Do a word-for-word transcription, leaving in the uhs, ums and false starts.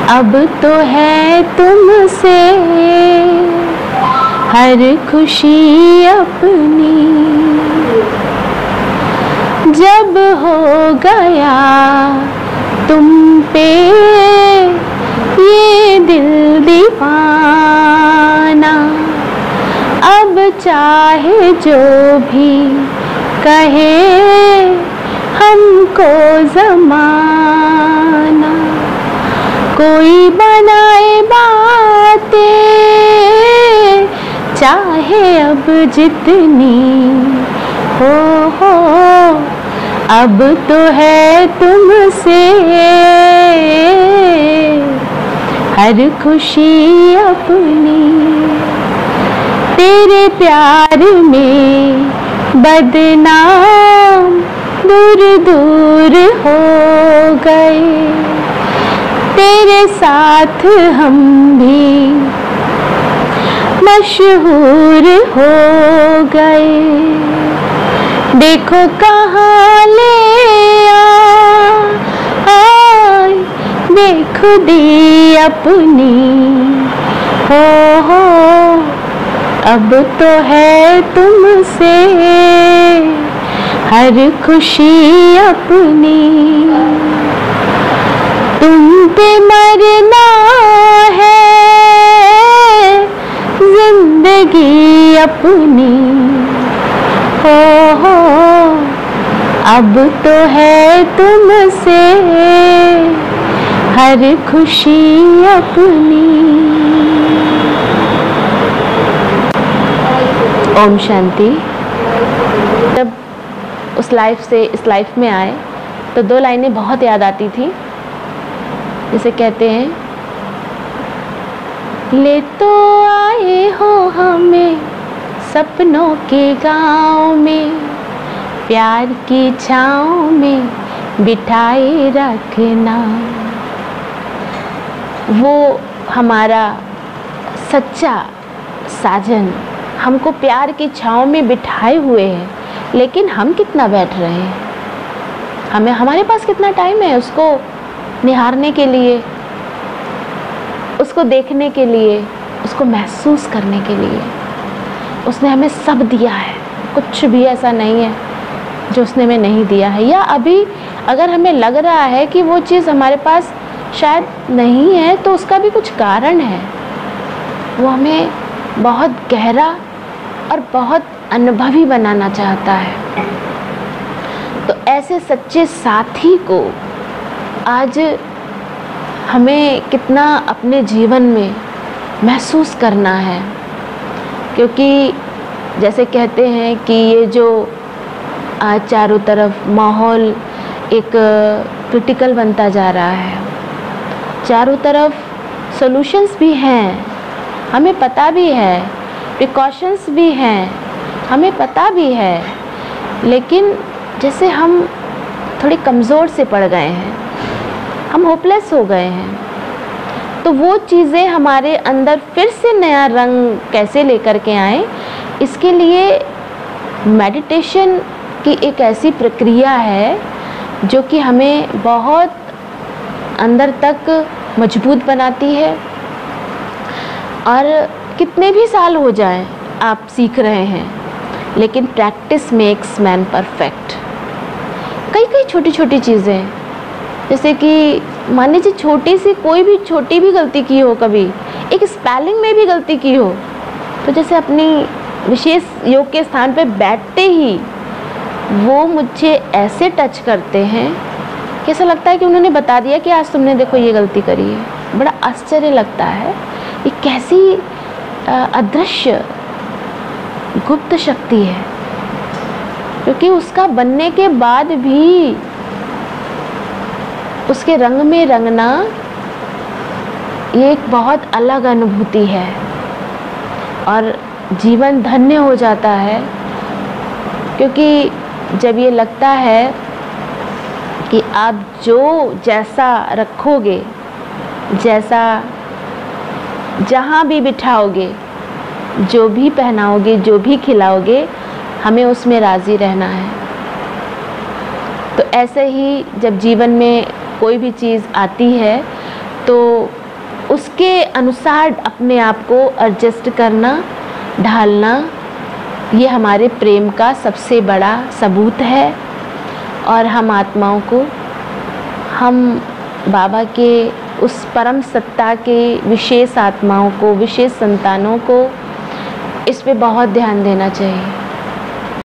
अब तो है तुमसे हर खुशी अपनी, जब हो गया तुम पे ये दिल दीवाना, अब चाहे जो भी कहे हमको ज़माना, कोई बनाए बातें चाहे अब जितनी हो हो, अब तो है तुमसे हर खुशी अपनी। तेरे प्यार में बदनाम दूर दूर हो गए, तेरे साथ हम भी मशहूर हो गए। देखो कहाँ ले आए बेखुदी अपनी, हो हो अब तो है तुमसे हर खुशी अपनी। तुम पे मरना है जिंदगी अपनी, हो हो अब तो है तुमसे हर खुशी अपनी। ओम शांति। जब उस लाइफ से इस लाइफ में आए तो दो लाइनें बहुत याद आती थी, जिसे कहते हैं, ले तो आए हो हमें सपनों के गांव में, प्यार की छाँव में बिठाए रखना। वो हमारा सच्चा साजन हमको प्यार की छाँव में बिठाए हुए हैं, लेकिन हम कितना बैठ रहे हैं, हमें हमारे पास कितना टाइम है उसको निहारने के लिए, उसको देखने के लिए, उसको महसूस करने के लिए। उसने हमें सब दिया है, कुछ भी ऐसा नहीं है जो उसने हमें नहीं दिया है। या अभी अगर हमें लग रहा है कि वो चीज़ हमारे पास शायद नहीं है तो उसका भी कुछ कारण है। वो हमें बहुत गहरा और बहुत अनुभवी बनाना चाहता है। तो ऐसे सच्चे साथी को आज हमें कितना अपने जीवन में महसूस करना है, क्योंकि जैसे कहते हैं कि ये जो आज चारों तरफ माहौल एक क्रिटिकल बनता जा रहा है, चारों तरफ सॉल्यूशंस भी हैं, हमें पता भी है, प्रिकॉशंस भी हैं, हमें पता भी है, लेकिन जैसे हम थोड़े कमज़ोर से पड़ गए हैं, हम होपलेस हो गए हैं। तो वो चीज़ें हमारे अंदर फिर से नया रंग कैसे लेकर के आए, इसके लिए मेडिटेशन की एक ऐसी प्रक्रिया है जो कि हमें बहुत अंदर तक मजबूत बनाती है। और कितने भी साल हो जाएं आप सीख रहे हैं, लेकिन प्रैक्टिस मेक्स मैन परफेक्ट। कई कई छोटी छोटी चीज़ें, जैसे कि मान लीजिए छोटी सी कोई भी छोटी भी गलती की हो, कभी एक स्पेलिंग में भी गलती की हो, तो जैसे अपनी विशेष योग के स्थान पे बैठते ही वो मुझे ऐसे टच करते हैं कि ऐसा लगता है कि उन्होंने बता दिया कि आज तुमने देखो ये गलती करी है। बड़ा आश्चर्य लगता है, ये कैसी अदृश्य गुप्त शक्ति है, क्योंकि उसका बनने के बाद भी उसके रंग में रंगना ये एक बहुत अलग अनुभूति है और जीवन धन्य हो जाता है। क्योंकि जब ये लगता है कि आप जो जैसा रखोगे, जैसा जहाँ भी बिठाओगे, जो भी पहनाओगे, जो भी खिलाओगे, हमें उसमें राज़ी रहना है। तो ऐसे ही जब जीवन में कोई भी चीज़ आती है तो उसके अनुसार अपने आप को एडजस्ट करना, ढालना, ये हमारे प्रेम का सबसे बड़ा सबूत है। और हम आत्माओं को, हम बाबा के उस परम सत्ता के विशेष आत्माओं को, विशेष संतानों को इस पे बहुत ध्यान देना चाहिए।